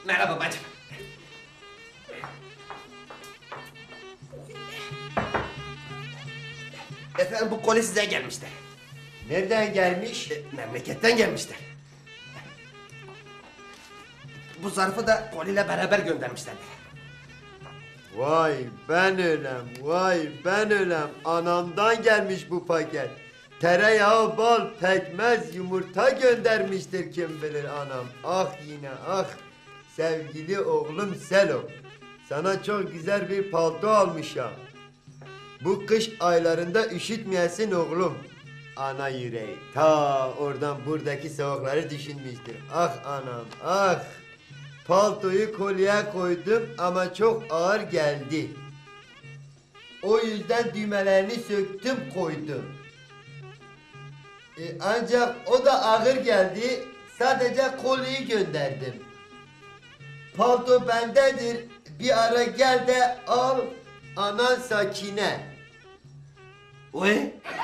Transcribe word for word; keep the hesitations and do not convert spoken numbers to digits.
Merhaba bacım. Efendim bu koli size gelmiştir. Nereden gelmiş? E, memleketten gelmiştir. Bu zarfı da koliyle beraber göndermişlerdir. Vay ben ölem, vay ben ölem. Anamdan gelmiş bu paket. Tereyağı, bal, pekmez, yumurta göndermiştir kim bilir anam. Ah yine ah. Sevgili oğlum Selo. Sana çok güzel bir palto almışım. Bu kış aylarında üşütmeyesin oğlum. Ana yüreği ta oradan buradaki soğukları düşünmüştür. Ah anam ah. Paltoyu kolyeye koydum ama çok ağır geldi. O yüzden düğmelerini söktüm koydum. E, ancak o da ağır geldi. Sadece kolyeyi gönderdim. Palto bendedir. Bir ara gel de al anan Sakine. Oy.